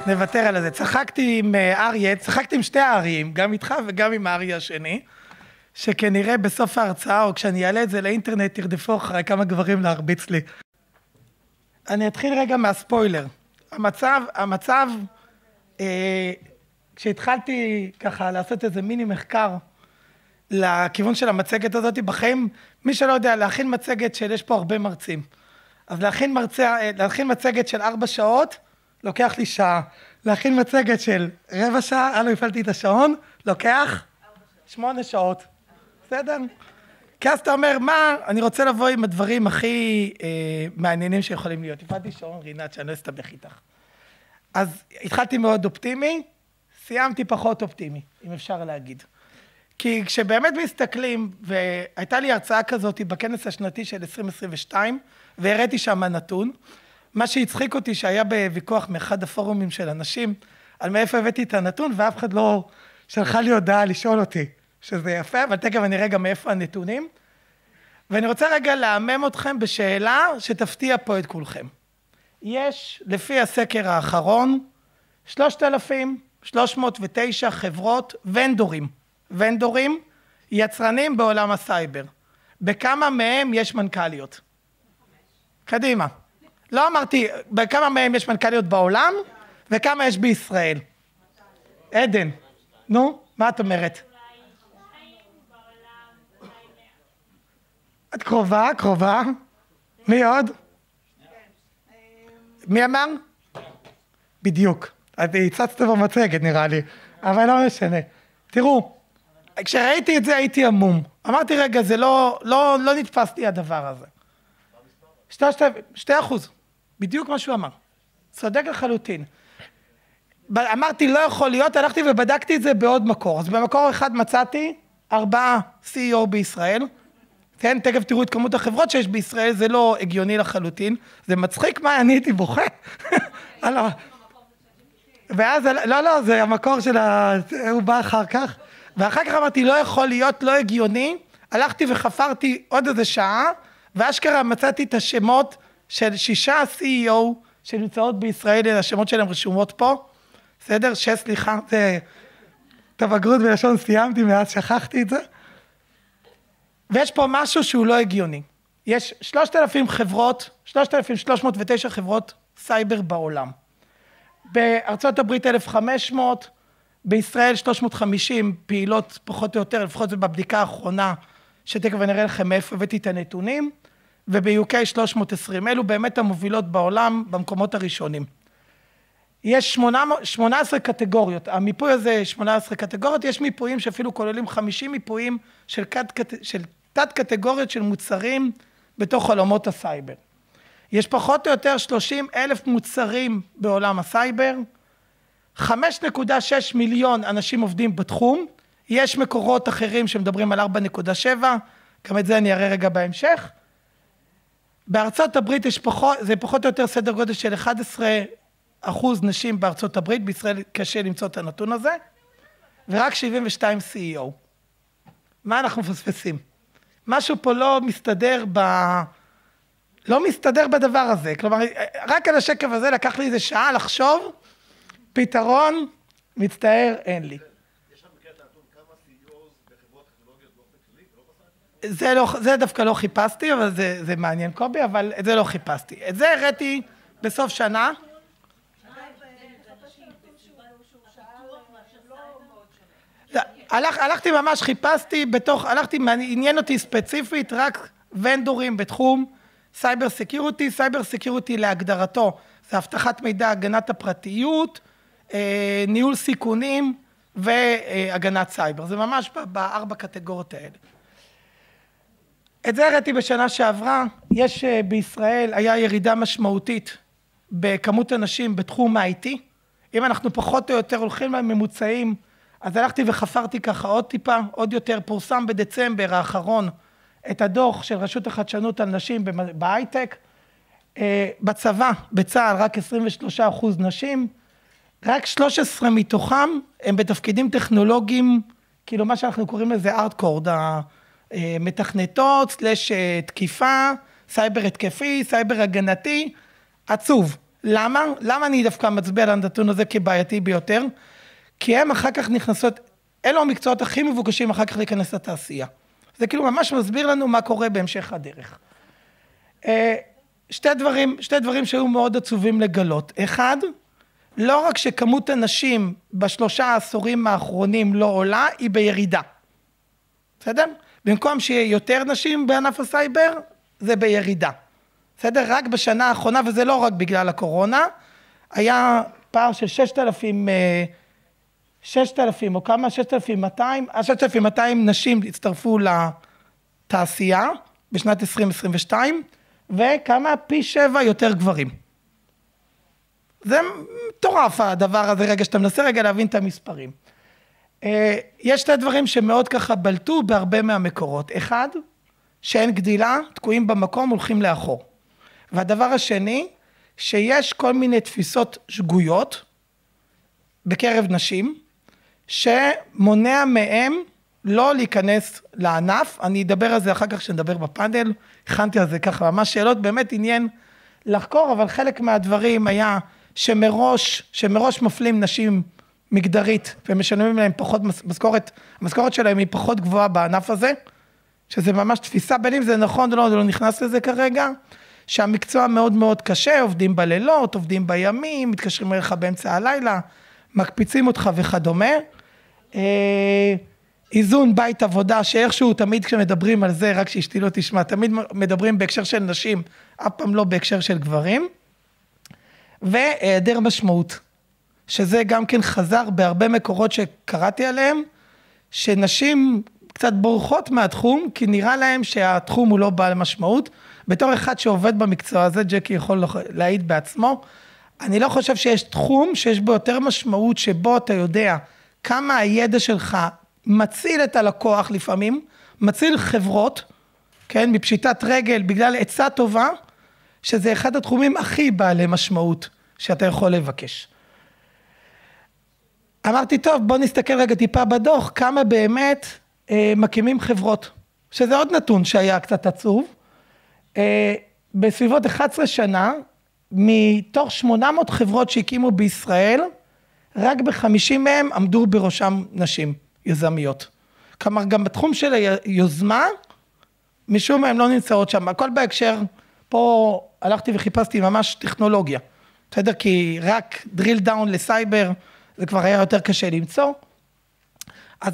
נוותר על זה. צחקתי עם אריה, צחקתי עם שתי האריים, גם איתך וגם עם האריה השני, שכנראה בסוף ההרצאה, או כשאני אעלה את זה לאינטרנט, תרדפו אחרי כמה גברים להרביץ לי. אני אתחיל רגע מהספוילר. המצב, כשהתחלתי ככה לעשות איזה מיני מחקר, לכיוון של המצגת הזאת, בחיים, מי שלא יודע, להכין מצגת יש פה הרבה מרצים. אז להכין מצגת של 4 שעות, לוקח לי שעה. להכין מצגת של רבע שעה, לא הפעלתי את השעון, לוקח 8 שעות. בסדר? כי אז אתה אומר, מה, אני רוצה לבוא עם הדברים הכי מעניינים שיכולים להיות. הפעלתי שעון רינת, שאני לא אסתבך איתך. אז התחלתי מאוד אופטימי, סיימתי פחות אופטימי, אם אפשר להגיד. כי כשבאמת מסתכלים, והייתה לי הרצאה כזאת בכנס השנתי של 2022, והראיתי שם נתון, מה שהצחיק אותי שהיה בוויכוח מאחד הפורומים של אנשים, על מאיפה הבאתי את הנתון, ואף אחד לא שלחה לי הודעה לשאול אותי, שזה יפה, אבל תכף אני רגע מאיפה הנתונים, ואני רוצה רגע להמם אתכם בשאלה שתפתיע פה את כולכם. יש, לפי הסקר האחרון, 3,309 חברות ונדורים, יצרנים בעולם הסייבר. בכמה מהם יש מנכ"ליות? קדימה. לא אמרתי, בכמה מהם יש מנכ"ליות בעולם, וכמה יש בישראל? עדן. נו, מה את אומרת? את קרובה. מי עוד? מי אמר? בדיוק. אז הצצת במצגת נראה לי, אבל לא משנה. תראו, כשראיתי את זה הייתי עמום. אמרתי רגע, זה לא נתפס לי הדבר הזה. 2%, בדיוק מה שהוא אמר. צודק לחלוטין. אמרתי לא יכול להיות, הלכתי ובדקתי את זה בעוד מקור. אז במקור אחד מצאתי 4 CEO בישראל. כן, תכף תראו את כמות החברות שיש בישראל, זה לא הגיוני לחלוטין. זה מצחיק מה, אני הייתי בוכה. ואז, לא, זה המקור של הוא בא אחר כך. ואחר כך אמרתי, לא יכול להיות, לא הגיוני. הלכתי וחפרתי עוד איזה שעה, ואשכרה מצאתי את השמות של 6 CEO שנמצאות בישראל, השמות שלהם רשומות פה. בסדר? סליחה, זה תבגרות בלשון סיימתי, מאז שכחתי את זה. ויש פה משהו שהוא לא הגיוני. יש 3,309 חברות סייבר בעולם. בארצות הברית 1,500, בישראל 350 פעילות פחות או יותר, לפחות זה בבדיקה האחרונה, שתכף אני אראה לכם מאיפה הבאתי את הנתונים, וב-UK 320, אלו באמת המובילות בעולם במקומות הראשונים. יש 18 קטגוריות, המיפוי הזה 18 קטגוריות, יש מיפויים שאפילו כוללים 50 מיפויים של תת קטגוריות של מוצרים בתוך עולמות הסייבר. יש פחות או יותר 30,000 מוצרים בעולם הסייבר, 5.6 מיליון אנשים עובדים בתחום, יש מקורות אחרים שמדברים על 4.7, גם את זה אני אראה רגע בהמשך. בארצות הברית זה פחות או יותר סדר גודל של 11% נשים בארצות הברית, בישראל קשה למצוא את הנתון הזה, ורק 72 CEO. מה אנחנו מפספסים? משהו פה לא מסתדר בדבר הזה, כלומר, רק על השקף הזה לקח לי איזה שעה לחשוב, פתרון, מצטער, אין לי. יש לך מכיר את הנתון כמה CEOs בחברות טכנולוגיות באופן כללי? זה דווקא לא חיפשתי, אבל זה מעניין קובי, אבל את זה לא חיפשתי. את זה הראיתי בסוף שנה. הלכתי ממש, חיפשתי עניין אותי ספציפית, רק ונדורים בתחום סייבר סקיוריטי. סייבר סקיוריטי להגדרתו, זה הבטחת מידע, הגנת הפרטיות, ניהול סיכונים והגנת סייבר. זה ממש ב4 קטגוריות האלה. את זה הראיתי בשנה שעברה, יש בישראל, היה ירידה משמעותית בכמות אנשים בתחום ה-IT. אם אנחנו פחות או יותר הולכים לממוצעים, אז הלכתי וחפרתי ככה עוד טיפה, עוד יותר. פורסם בדצמבר האחרון את הדוח של רשות החדשנות על נשים בהייטק. בצבא, בצה"ל, רק 23% נשים, רק 13 מתוכם הם בתפקידים טכנולוגיים, כאילו מה שאנחנו קוראים לזה ארטקורד, מתכנתות, תקיפה, סייבר התקפי, סייבר הגנתי, עצוב. למה? למה אני דווקא מצביע על הנתון הזה כבעייתי ביותר? כי הם אחר כך נכנסות, אלו המקצועות הכי מבוקשים אחר כך להיכנס לתעשייה. זה כאילו ממש מסביר לנו מה קורה בהמשך הדרך. שתי דברים שהיו מאוד עצובים לגלות. אחד, לא רק שכמות הנשים ב3 העשורים האחרונים לא עולה, היא בירידה. בסדר? במקום שיהיה יותר נשים בענף הסייבר, זה בירידה. בסדר? רק בשנה האחרונה, וזה לא רק בגלל הקורונה, היה פער של 6,000 או כמה? 6,200 נשים הצטרפו לתעשייה בשנת 2022, וכמה? פי 7 יותר גברים. זה מטורף הדבר הזה, רגע, שאתה מנסה רגע להבין את המספרים. יש שתי דברים שמאוד ככה בלטו בהרבה מהמקורות. אחד, שאין גדילה, תקועים במקום, הולכים לאחור. והדבר השני, שיש כל מיני תפיסות שגויות בקרב נשים, שמונע מהם לא להיכנס לענף. אני אדבר על זה אחר כך כשנדבר בפאנל, הכנתי על זה ככה ממש שאלות, באמת עניין לחקור, אבל חלק מהדברים היה שמראש מפלים נשים מגדרית, ומשלמים להם פחות המשכורת שלהם היא פחות גבוהה בענף הזה, שזה ממש תפיסה, בין אם זה נכון או לא, זה לא נכנס לזה כרגע, שהמקצוע מאוד מאוד קשה, עובדים בלילות, עובדים בימים, מתקשרים אליך באמצע הלילה, מקפיצים אותך וכדומה. איזון בית עבודה, שאיכשהו תמיד כשמדברים על זה, רק שאשתי לא תשמע, תמיד מדברים בהקשר של נשים, אף פעם לא בהקשר של גברים, והיעדר משמעות, שזה גם כן חזר בהרבה מקורות שקראתי עליהם, שנשים קצת בורחות מהתחום, כי נראה להם שהתחום הוא לא בעל משמעות. בתור אחד שעובד במקצוע הזה, ג'קי יכול להעיד בעצמו, אני לא חושב שיש תחום שיש בו יותר משמעות, שבו אתה יודע כמה הידע שלך מציל את הלקוח לפעמים, מציל חברות, כן, מפשיטת רגל, בגלל עצה טובה, שזה אחד התחומים הכי בעלי משמעות שאתה יכול לבקש. אמרתי, טוב, בוא נסתכל רגע טיפה בדוח, כמה באמת מקימים חברות, שזה עוד נתון שהיה קצת עצוב. בסביבות 11 שנה, מתוך 800 חברות שהקימו בישראל, רק ב50 מהם עמדו בראשם נשים יזמיות. כלומר, גם בתחום של היוזמה, משום מה הם לא נמצאות שם. הכל בהקשר, פה הלכתי וחיפשתי ממש טכנולוגיה. בסדר? כי רק drill down לסייבר, זה כבר היה יותר קשה למצוא. אז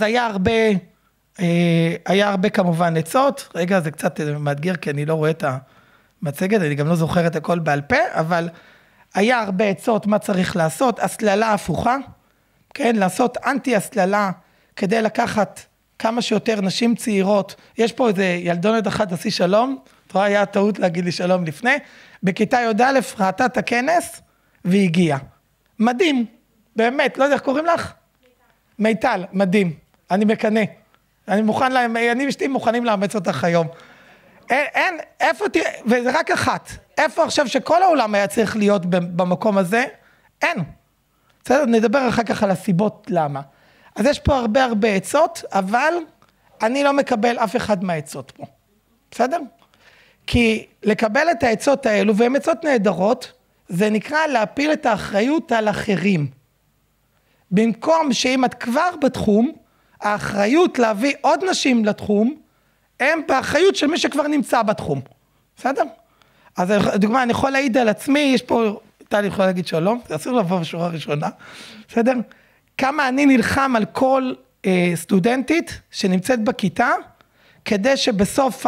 היה הרבה כמובן עצות. רגע, זה קצת מאתגר, כי אני לא רואה את המצגת, אני גם לא זוכר את הכל בעל פה, אבל היה הרבה עצות מה צריך לעשות, הסללה הפוכה, כן? לעשות אנטי-הסללה, כדי לקחת כמה שיותר נשים צעירות. יש פה איזה ילדונת אחת, עשי שלום, תראה, היה טעות להגיד לי שלום לפני, בכיתה י"א ראתה את הכנס, והגיעה. מדהים, באמת, לא יודע איך קוראים לך? מיטל, מדהים, אני מקנה. אני ואשתי מוכנים לאמץ אותך היום. אין, איפה תראה, וזה רק אחת, איפה עכשיו שכל העולם היה צריך להיות במקום הזה? אין. בסדר, נדבר אחר כך על הסיבות למה. אז יש פה הרבה עצות, אבל אני לא מקבל אף אחד מהעצות פה. בסדר? כי לקבל את העצות האלו, והן עצות נהדרות, זה נקרא להפיל את האחריות על אחרים. במקום שאם את כבר בתחום, האחריות להביא עוד נשים לתחום, הם באחריות של מי שכבר נמצא בתחום. בסדר? אז דוגמה, אני יכול להעיד על עצמי, יש פה, טלי יכולה להגיד שלום, זה אסור לבוא בשורה ראשונה. בסדר? כמה אני נלחם על כל סטודנטית שנמצאת בכיתה, כדי שבסוף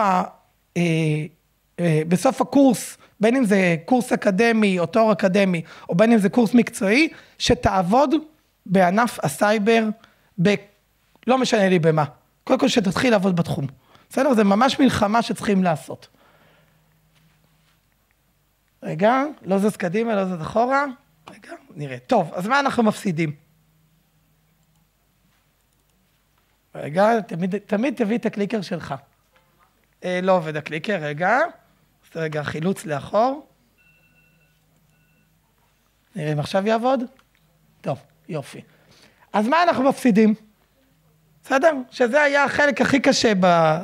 בסוף הקורס, בין אם זה קורס אקדמי או תואר אקדמי, או בין אם זה קורס מקצועי, שתעבוד בענף הסייבר, לא משנה לי במה. קודם כל שתתחיל לעבוד בתחום. בסדר? זה ממש מלחמה שצריכים לעשות. רגע, לא זז קדימה, לא זז אחורה. רגע, נראה. טוב, אז מה אנחנו מפסידים? רגע, תמיד תביא את הקליקר שלך. לא עובד הקליקר, רגע. אז רגע, חילוץ לאחור. נראה אם עכשיו יעבוד. טוב, יופי. אז מה אנחנו מפסידים? בסדר? שזה היה החלק הכי קשה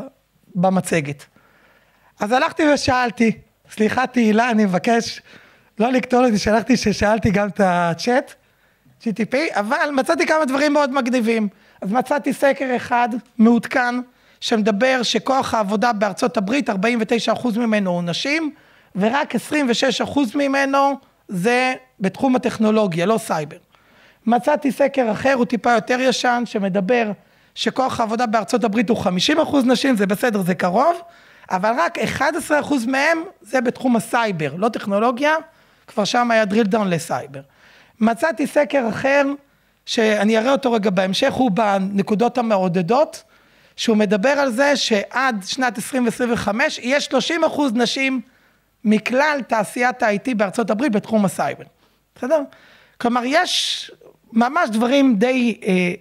במצגת. אז הלכתי ושאלתי, סליחה תהילה, אני מבקש, לא לקטול אותי, שלחתי ששאלתי גם את הצ'אט, GTP, אבל מצאתי כמה דברים מאוד מגניבים. אז מצאתי סקר אחד מעודכן, שמדבר שכוח העבודה בארצות הברית, 49% ממנו הוא נשים, ורק 26% ממנו זה בתחום הטכנולוגיה, לא סייבר. מצאתי סקר אחר, הוא טיפה יותר ישן, שמדבר שכוח העבודה בארצות הברית הוא 50% נשים, זה בסדר, זה קרוב, אבל רק 11% מהם זה בתחום הסייבר, לא טכנולוגיה, כבר שם היה drill down לסייבר. מצאתי סקר אחר, שאני אראה אותו רגע בהמשך, הוא בנקודות המעודדות, שהוא מדבר על זה שעד שנת 2025, יהיה 30% נשים מכלל תעשיית ה-IT בארצות הברית בתחום הסייבר. בסדר? כלומר, יש ממש דברים די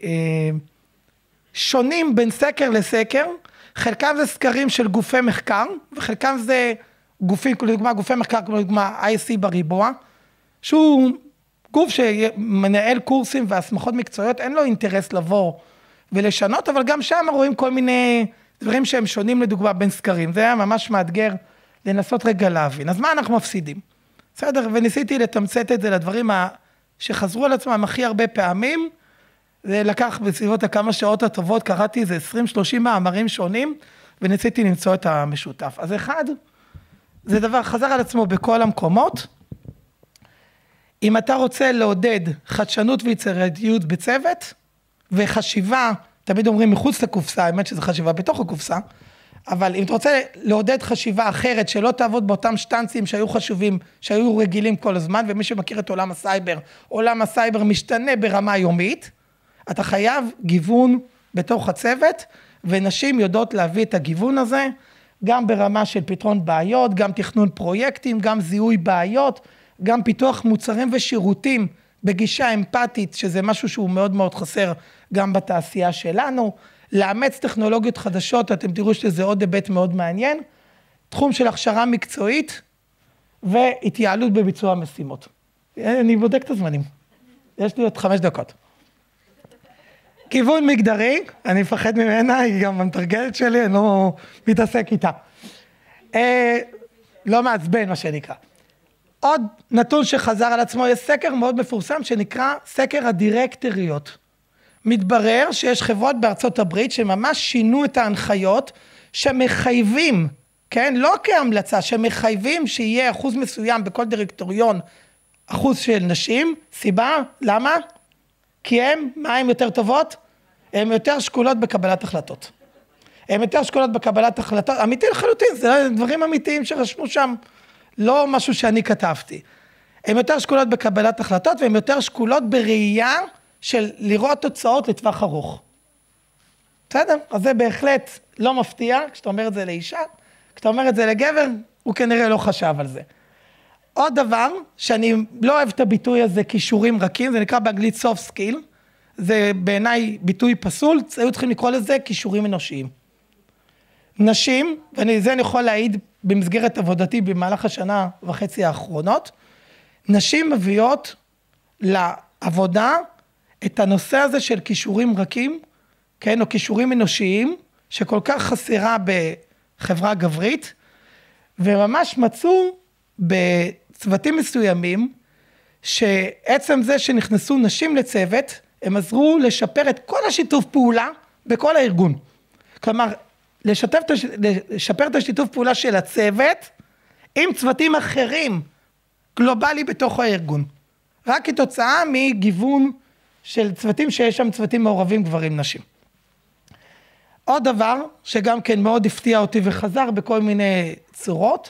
שונים בין סקר לסקר, חלקם זה סקרים של גופי מחקר, וחלקם זה גופים, לדוגמה, גופי מחקר, כמו לדוגמה IC בריבוע, שהוא גוף שמנהל קורסים והסמכות מקצועיות, אין לו אינטרס לבוא ולשנות, אבל גם שם רואים כל מיני דברים שהם שונים לדוגמה בין סקרים, זה היה ממש מאתגר לנסות רגע להבין. אז מה אנחנו מפסידים? בסדר, וניסיתי לתמצת את זה לדברים שחזרו על עצמם הכי הרבה פעמים, זה לקח בסביבות הכמה שעות הטובות, קראתי איזה 20-30 מאמרים שונים, וניסיתי למצוא את המשותף. אז אחד, זה דבר חזר על עצמו בכל המקומות, אם אתה רוצה לעודד חדשנות ויצירתיות בצוות, וחשיבה, תמיד אומרים מחוץ לקופסה, האמת שזה חשיבה בתוך הקופסה, אבל אם אתה רוצה לעודד חשיבה אחרת, שלא תעבוד באותם שטנצים שהיו חשובים, שהיו רגילים כל הזמן, ומי שמכיר את עולם הסייבר משתנה ברמה יומית, אתה חייב גיוון בתוך הצוות, ונשים יודעות להביא את הגיוון הזה, גם ברמה של פתרון בעיות, גם תכנון פרויקטים, גם זיהוי בעיות, גם פיתוח מוצרים ושירותים בגישה אמפתית, שזה משהו שהוא מאוד מאוד חסר גם בתעשייה שלנו, לאמץ טכנולוגיות חדשות, אתם תראו שזה עוד היבט מאוד מעניין, תחום של הכשרה מקצועית, והתייעלות בביצוע משימות. אני בודק את הזמנים, יש לי עוד 5 דקות. כיוון מגדרי, אני מפחד ממנה, היא גם המתרגלת שלי, אני לא מתעסק איתה. לא מעצבן מה שנקרא. עוד נתון שחזר על עצמו, יש סקר מאוד מפורסם שנקרא סקר הדירקטוריות. מתברר שיש חברות בארצות הברית שממש שינו את ההנחיות שמחייבים, כן, לא כהמלצה, שמחייבים שיהיה אחוז מסוים בכל דירקטוריון, אחוז של נשים, סיבה, למה? כי מה הן יותר טובות? הן יותר שקולות בקבלת החלטות. הן יותר שקולות בקבלת החלטות, אמיתי לחלוטין, זה דברים אמיתיים שרשמו שם, לא משהו שאני כתבתי. הן יותר שקולות בקבלת החלטות, והן יותר שקולות בראייה של לראות תוצאות לטווח ארוך. בסדר? אז זה בהחלט לא מפתיע, כשאתה אומר את זה לאישה, כשאתה אומר את זה לגבר, הוא כנראה לא חשב על זה. עוד דבר, שאני לא אוהב את הביטוי הזה, כישורים רכים, זה נקרא באנגלית soft skill, זה בעיניי ביטוי פסול, היו צריכים לקרוא לזה כישורים אנושיים. נשים, וזה אני יכול להעיד במסגרת עבודתי במהלך השנה וחצי האחרונות, נשים מביאות לעבודה את הנושא הזה של כישורים רכים, כן, או כישורים אנושיים, שכל כך חסרה בחברה גברית, וממש מצאו בצוותים מסוימים, שעצם זה שנכנסו נשים לצוות, הם עזרו לשפר את כל השיתוף פעולה בכל הארגון. כלומר, לשפר את השיתוף פעולה של הצוות, עם צוותים אחרים, גלובלי בתוך הארגון. רק כתוצאה מגיוון של צוותים שיש שם צוותים מעורבים גברים נשים. עוד דבר שגם כן מאוד הפתיע אותי וחזר בכל מיני צורות,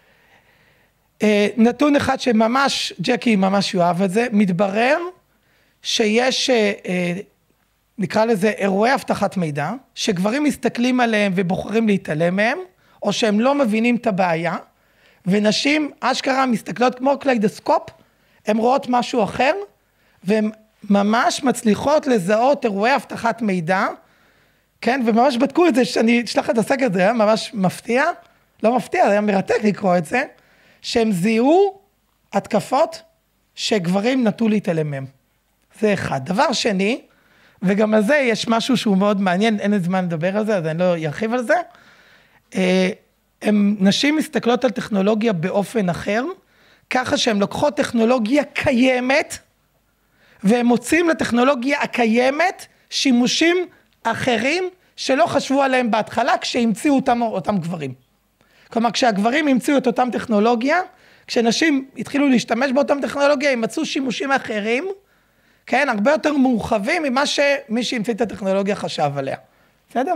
נתון אחד שממש, ג'קי ממש יאהב את זה, מתברר שיש, נקרא לזה אירועי הבטחת מידע, שגברים מסתכלים עליהם ובוחרים להתעלם מהם, או שהם לא מבינים את הבעיה, ונשים אשכרה מסתכלות כמו קליידוסקופ, הן רואות משהו אחר, והן ממש מצליחות לזהות אירועי הבטחת מידע, כן, וממש בדקו את זה, שאני אשלח את הסקר, זה היה ממש מפתיע, לא מפתיע, זה היה מרתק לקרוא את זה, שהם זיהו התקפות שגברים נטו להתעלם מהם. זה אחד. דבר שני, וגם על זה יש משהו שהוא מאוד מעניין, אין לי זמן לדבר על זה, אז אני לא ארחיב על זה, נשים מסתכלות על טכנולוגיה באופן אחר, ככה שהם לוקחות טכנולוגיה קיימת, והם מוצאים לטכנולוגיה הקיימת שימושים אחרים שלא חשבו עליהם בהתחלה כשהמציאו אותם גברים. כלומר, כשהגברים המציאו את אותם טכנולוגיה, כשנשים התחילו להשתמש באותם טכנולוגיה, הם מצאו שימושים אחרים, כן, הרבה יותר מורחבים ממה שמי שהמציא את הטכנולוגיה חשב עליה. בסדר?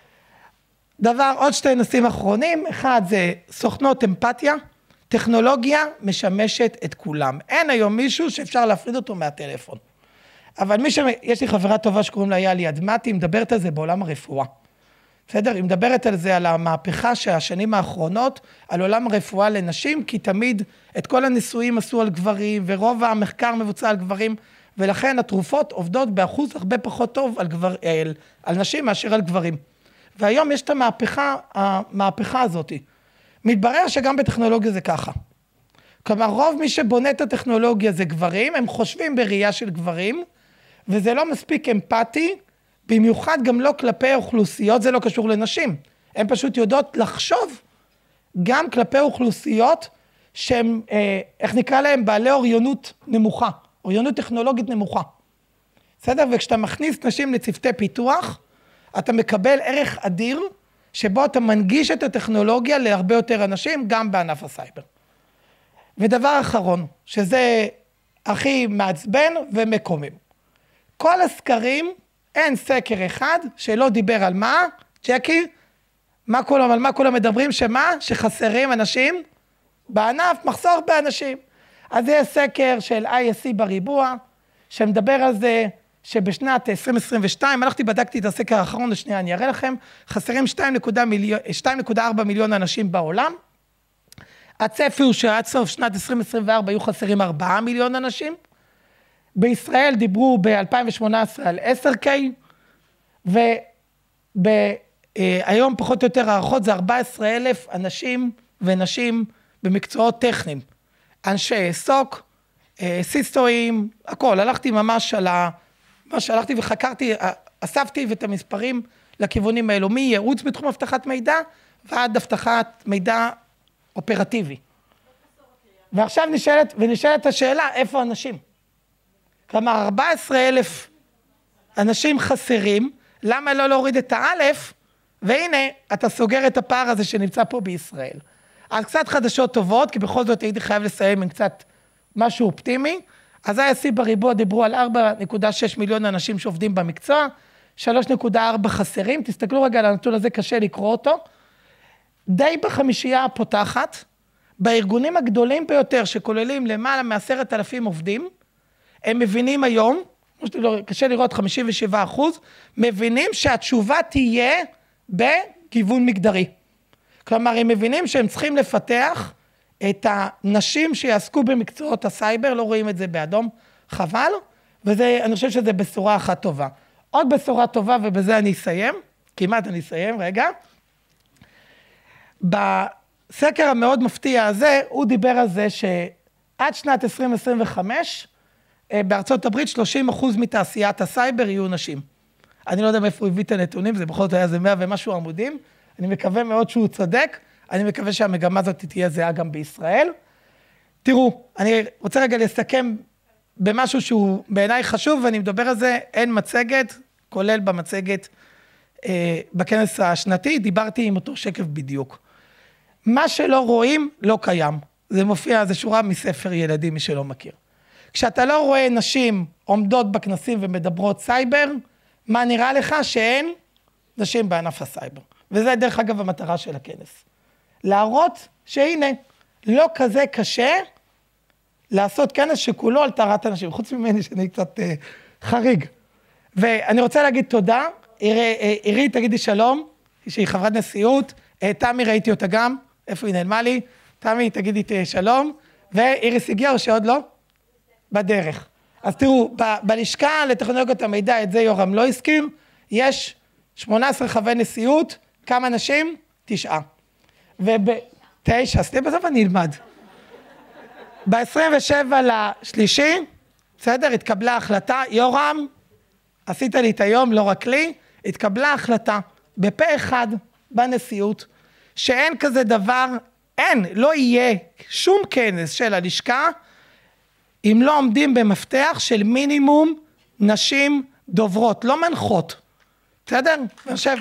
עוד שתי נושאים אחרונים, אחד זה סוכנות אמפתיה, טכנולוגיה משמשת את כולם. אין היום מישהו שאפשר להפריד אותו מהטלפון. אבל יש לי חברה טובה שקוראים לה יאלי אדמתי, היא מדברת על זה בעולם הרפואה. בסדר? היא מדברת על זה, על המהפכה שהשנים האחרונות, על עולם הרפואה לנשים, כי תמיד את כל הניסויים עשו על גברים, ורוב המחקר מבוצע על גברים, ולכן התרופות עובדות באחוז הרבה פחות טוב על נשים מאשר על גברים. והיום יש את המהפכה הזאת. מתברר שגם בטכנולוגיה זה ככה. כלומר, רוב מי שבונה את הטכנולוגיה זה גברים, הם חושבים בראייה של גברים, וזה לא מספיק אמפתי, במיוחד גם לא כלפי אוכלוסיות, זה לא קשור לנשים. הן פשוט יודעות לחשוב גם כלפי אוכלוסיות שהן, איך נקרא להם, בעלי אוריינות נמוכה, אוריינות טכנולוגית נמוכה. בסדר? וכשאתה מכניס נשים לצוותי פיתוח, אתה מקבל ערך אדיר, שבו אתה מנגיש את הטכנולוגיה להרבה יותר אנשים, גם בענף הסייבר. ודבר אחרון, שזה הכי מעצבן ומקומם. כל הסקרים, אין סקר אחד שלא דיבר על מה, ג'קי, על מה כולם מדברים, שחסרים אנשים בענף, מחסור באנשים. אז זה סקר של ISC בריבוע, שמדבר על זה שבשנת 2022, בדקתי את הסקר האחרון, לשנייה אני אראה לכם, חסרים 2.4 מיליון אנשים בעולם, הצפי הוא שעד סוף שנת 2024 היו חסרים 4 מיליון אנשים, בישראל דיברו ב-2018 על 10K, והיום פחות או יותר הערכות זה 14,000 אנשים ונשים במקצועות טכניים, אנשי סוק, סיסטואים, הכל, הלכתי ממש הלכתי וחקרתי, אספתי את המספרים לכיוונים האלו, מייעוץ בתחום הבטחת מידע, ועד הבטחת מידע אופרטיבי. ועכשיו נשאלת השאלה, איפה אנשים? כלומר, 14,000 אנשים חסרים, למה לא להוריד את האלף? והנה, אתה סוגר את הפער הזה שנמצא פה בישראל. אז קצת חדשות טובות, כי בכל זאת הייתי חייב לסיים עם קצת משהו אופטימי. אז ISC בריבוע דיברו על 4.6 מיליון אנשים שעובדים במקצוע, 3.4 חסרים, תסתכלו רגע על הנתון הזה, קשה לקרוא אותו. די בחמישייה הפותחת, בארגונים הגדולים ביותר שכוללים למעלה מ10,000 עובדים, הם מבינים היום, קשה לראות 57%, מבינים שהתשובה תהיה בגיוון מגדרי. כלומר, הם מבינים שהם צריכים לפתח את הנשים שיעסקו במקצועות הסייבר, לא רואים את זה באדום, חבל, ואני חושב שזה בשורה אחת טובה. עוד בשורה טובה, ובזה אני אסיים, כמעט אני אסיים, רגע. בסקר המאוד מפתיע הזה, הוא דיבר על זה שעד שנת 2025, בארצות הברית 30% מתעשיית הסייבר יהיו נשים. אני לא יודע מאיפה הוא הביא את הנתונים, זה בכל זאת היה זה 100 ומשהו עמודים, אני מקווה מאוד שהוא צודק, אני מקווה שהמגמה הזאת תהיה זהה גם בישראל. תראו, אני רוצה רגע לסכם במשהו שהוא בעיניי חשוב, ואני מדבר על זה, אין מצגת, כולל במצגת בכנס השנתי, דיברתי עם אותו שקף בדיוק. מה שלא רואים לא קיים, זה מופיע, זה שורה מספר ילדים, מי שלא מכיר. כשאתה לא רואה נשים עומדות בכנסים ומדברות סייבר, מה נראה לך? שאין נשים בענף הסייבר. וזה דרך אגב המטרה של הכנס. להראות שהנה, לא כזה קשה לעשות כנס שכולו על טהרת הנשים, חוץ ממני שאני קצת חריג. ואני רוצה להגיד תודה, עירית תגידי שלום, שהיא חברת נשיאות, תמי ראיתי אותה גם, איפה היא נעלמה לי? תמי תגידי שלום, ואיריס הגיעה או שעוד לא? בדרך. אז תראו, בלשכה לטכנולוגיות המידע, את זה יורם לא הזכיר, יש 18 חברי נשיאות, כמה נשים? 9. וב-9, אז בסוף אני אלמד. ב-27 לשלישי, בסדר, התקבלה החלטה, יורם, עשית לי את היום, לא רק לי, התקבלה החלטה, בפה אחד, בנשיאות, שאין כזה דבר, לא יהיה שום כנס של הלשכה, אם לא עומדים במפתח של מינימום נשים דוברות, לא מנחות. בסדר? אני חושב.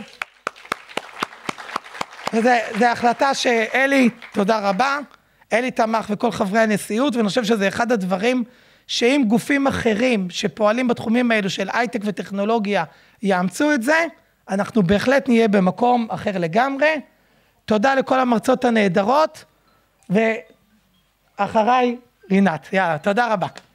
זה החלטה שאלי, תודה רבה, אלי תמך וכל חברי הנשיאות, ואני חושב שזה אחד הדברים שאם גופים אחרים שפועלים בתחומים האלו של הייטק וטכנולוגיה יאמצו את זה, אנחנו בהחלט נהיה במקום אחר לגמרי. תודה לכל המרצות הנהדרות, ואחריי רינת. יאללה, תודה רבה.